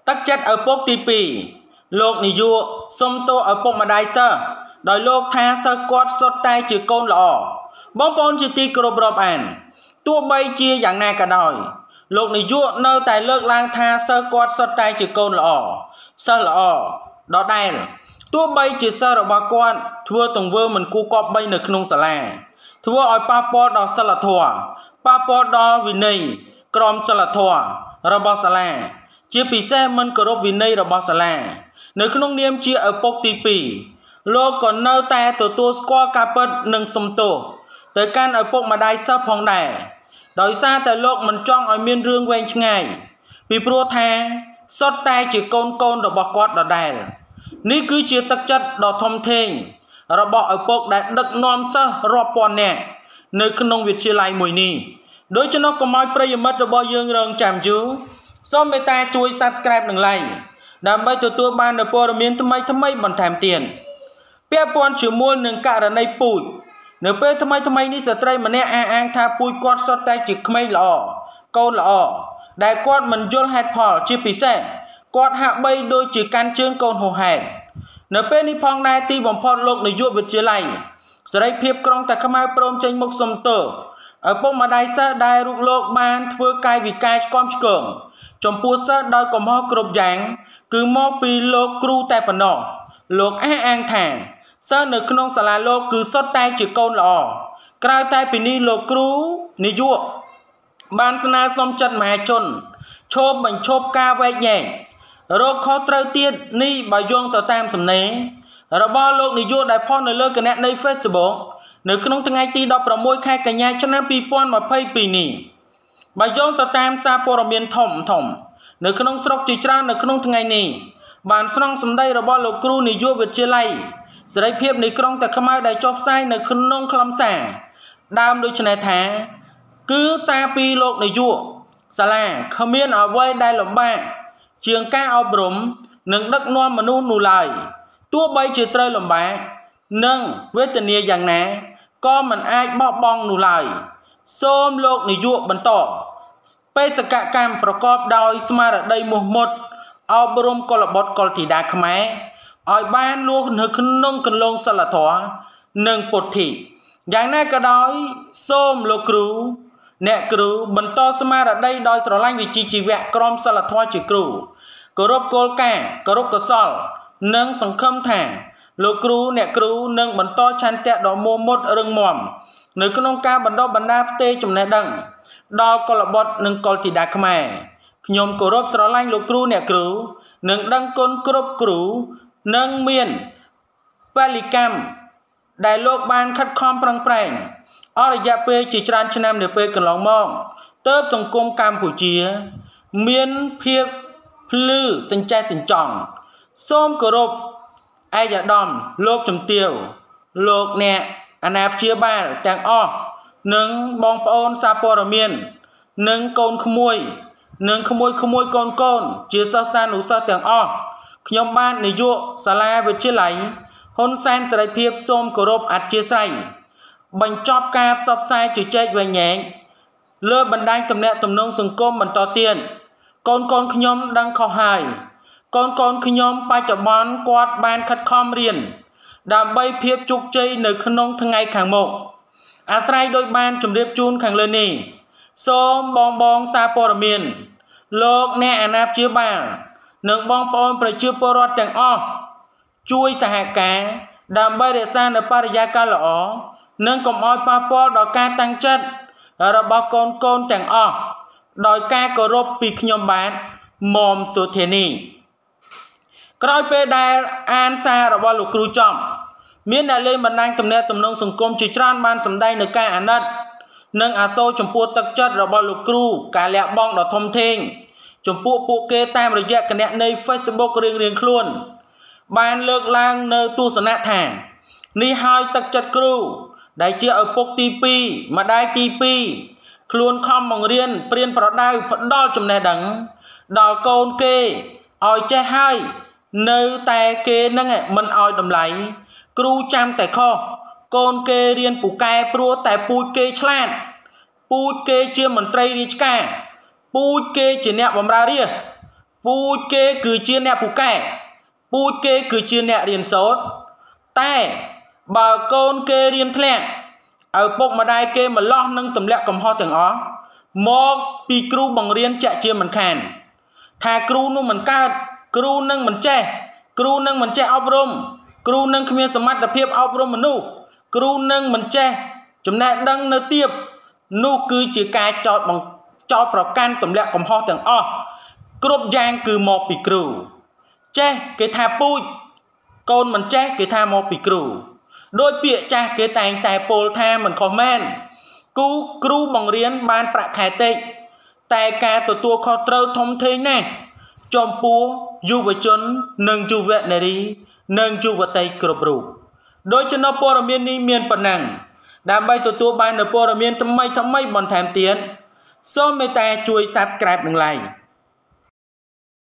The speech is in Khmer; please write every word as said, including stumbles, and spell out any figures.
Tắc chất ở bốc tí pì Lột nì dụ Xông tô ở bốc mà đai sơ Đòi lột tha sơ quát sốt tay chữ côn lọ Bóng bóng chữ tí cổ bộp ảnh Tua bay chia dạng này cả đòi Lột nì dụ nâu tài lược lang tha sơ quát sốt tay chữ côn lọ Sơ lọ Đó đài Tua bay chữ sơ rọ bà quát Thua tổng vơ mình cu cọp bay nửa khung xà la Thua oi pa po đo sơ là thua Pa po đo vì này Krom sơ là thua Rọ bà xà la Chia bì xe mình cổ rộp vì này rọ bà xà la Nếu không niêm chia ở bốc tí pì Lô còn nâu ta tổ tố qua cà bật nâng xông tổ Tới can ở bốc mà đai sắp hông đài Đói xa tại lộn mình chong ở miên rương quen chân ngày Vì bố tha Xót tay chỉ côn côn đỏ bọc quát đỏ đài Ní cứ chia tắc chất đỏ thông thênh Rồi bỏ ở bốc đã đực nôm sơ rộp bọn nè Nếu không việc chia lại mùi ni Đối cho nó có mối prey mất rồi bỏ dương rừng chạm chú Số mấy ta chui subscribe nâng like Đàm bây tụi tôi ban ở bố rồi miên thâm mây thâm mây bằng thèm tiền Pia pon chữ muôn nâng cả ở đây bụi Nếu bê thâm mây thâm mây ní sở trây mà nè a an tha bụi quát xót tay chữ khmây lọ Câu lọ Đại quát mình dôl hẹt phỏ chữ phí xe Quát hạ bây đôi chữ can chương câu hồ hẹt Nếu bê ní phong đai ti bỏng phọt lộn để dụa vật chữ lầy Sở đây phiếp krong ta khám ai prom chênh mốc xông tờ Ở bốc mà đai xa đai rụt lộn ban thưa cai vì cai con cường Trong bố xa đôi cầm hò cộp dáng Cứ mô bì lô cru tay phần nọ Lộn á an thẳng Sơ nửa khung xà là lô cứ xót tay chữ câu lọ Krao tay bì ni lô cru Ní dụa Ban xa na xông chất mà chôn Chôp bánh chôp ca vẹt nhẹ Rồi khó trao tiết Ní bà dông tờ tam xâm nế Rồi bó lộn ní dụa đại phong nơi lơ kẻ nét nơi Facebook Nửa khung thằng ngày tí đọc ra môi khai cả nhà cho nên bì pon mà phây bì nì Bà dông tờ tam xa bồ rò miên thỏm thỏm Nửa khung sọc chì tra nửa khung thằng ngày nì Bạn phong xâm đây rồi bó lô cru ní dụa vượt chia lây Sở đây phiếp ní krong ta khám ai đại chóp sai nửa khung khám xả Đàm đôi chân này thá Cứ xa pi lộn ní dụa Xà là khám miên ở vây đai lộn bạc Trường ca áo brúm Nâng đất noa mà nụ nụ lời Tua bay chì trơi lộn bạc Nâng với tình yêu dạng ná Có mình ai bó bong nụ lời Xôm lộn ní dụa bần tỏ Bê sạc cả camប្រកបដោយស្មារតីមោះមុតអប់រំកុលបុត្រកុលធីតាខ្មែរឲ្យបានលួសនៅក្នុងគន្លងសិលធម៌និងពុទ្ធិយ៉ាងណាក៏ដោយសូមលោកគ្រូអ្នកគ្រូបន្តស្មារតីដោយស្រឡាញ់វិជ្ជាជីវៈក្រមសិលធម៌ជាគ្រូគោរពគោលការណ៍គោរពកុសលនិងសង្ឃឹមថាលោកគ្រូអ្នកគ្រូនឹងបន្តឆន្ទៈដ៏មោះមុតរឹងមាំនៅក្នុងការបណ្ដុះបណ្ដាលផ្ទេរចំណេះដឹងដល់កុលបុត្រនិងកុលធីតាខ្មែរខ្ញុំគោរពស្រឡាញ់លោកគ្រូអ្នកគ្រូនិងដឹងគុណគ្រប់គ្រូនិងមានពលិកម្មដែលលោកបានខិតខំប្រឹងប្រែងអស់រយៈពេលជាច្រើនឆ្នាំនៅពេលកន្លងមកទើបសង្គមកម្ពុជាមានភាពភ្លឺសញ្ចេះសញ្ចង់សូមគោរពឯកឧត្តមលោកជំទាវលោកអ្នកអាណាព្យាបាលទាំងអស់និងបងប្អូនសាព័រមាននិងកូនក្មួយនិងក្មួយក្មួយកូនកូនជាសិស្សានុសិស្សទាំងអស់ខ្ញុំបាននាយកសាលាវិទ្យាល័យហ៊ុនសែនសេរីភាពសូមគោរពអធ្យាស្រ័យបញ្ចប់ការផ្សព្វផ្សាយជជែកវែងញែកលើបណ្ដាញទំនាក់ទំនងសង្គមបន្តទៀតកូនកូនខ្ញុំដឹងខុសហើយកូនកូនខ្ញុំបច្ចុប្បន្នគាត់បានខិតខំរៀនដើម្បីភាពជោគជ័យនៅក្នុងថ្ងៃខាងមុខអាស្រ័យដោយបានជម្រាបជូនខាងលើនេះសូមបងបងសារព័ត៌មានលោកអ្នកអាណាព្យាបាលនិងបងប្អូនប្រជាពលរដ្ឋទាំងអស់ជួយសហការដើម្បីរក្សានូវបរិយាកាសល្អនិងកុំឲ្យប៉ះពាល់ដល់ការតាំងចិត្តរបស់កូនកូនទាំងអស់ដោយការគោរពពីខ្ញុំបាទមុំសុធានីក្រោយពេលដែលអានសាររបស់លោកគ្រូចំមានអ្នកលេងបណ្ដាញទំនាក់ទំនងសង្គមជាច្រើនបានសម្ដែងនូវការអាណិតនិងអាសូរចំពោះទឹកចិត្តរបស់លោកគ្រូការលះបង់ដ៏ធំធេងចំពោះពួកគេតាមរយៈគណនី Facebook រៀងៗខ្លួនបានលើកឡើងនៅទស្សនៈថានេះហើយទឹកចិត្តគ្រូដែលជាឪពុកទីពីរម្ដាយទីពីរខ្លួនខំបង្រៀនព្រានប្រដៅផ្ដល់ចំណេះដឹងដល់កូនគេឲ្យចេះហើយនៅតែគេនឹងមិនឲ្យតម្លៃគ្រូចាំតែខុសកូនគេរៀនពូកែព្រោះតែពូជគេឆ្លាតពូជគេជាមន្ត្រីរាជការពូជគេជាអ្នកបម្រើរាជពពូជគេគឺជាអ្នកពូកែពូជគេគឺជាអ្នករៀនសូត្រតែបើកូនគេរៀនធ្លាក់ឪពុកម្ដាយគេម្លោះនឹងទម្លាក់កំហុសទាំងអស់មកពីគ្រូបង្រៀនចាក់ជាមិនខានថាគ្រូនោះមិនកើតគ្រូនឹងមិនចេះគ្រូនឹងមិនចេះអប់រំគ្រូនឹងគ្មានសមត្ថភាពអប់រំមនុស្សគ្រូនឹងមិនចេះចំណេះដឹងនៅទាបនោះគឺជាការចោទបង្ចោទប្រកាន់ទម្លាក់កំហុសទាំងអស់គ្រប់យ៉ាងគឺមកពីគ្រូចេះគេថាពូជកូនមិនចេះគេថាមកពីគ្រូដោយពាក្យចាស់គេតែងតែពោលថាមិនខុសមែនគូគ្រូបង្រៀនបានប្រាក់ខែតិចតែការទទួលខុសត្រូវធំធេងណាស់ចំពោះយុវជននិងយុវនារីនិងយុវតីគ្រប់រូបដោយចំណុចព័ត៌មាននេះមានប៉ុណ្ណឹងដើម្បីទទួលបាននូវព័ត៌មានថ្មីថ្មីបន្ថែមទៀតសូមមេត្តាជួយ Subscribe និង Like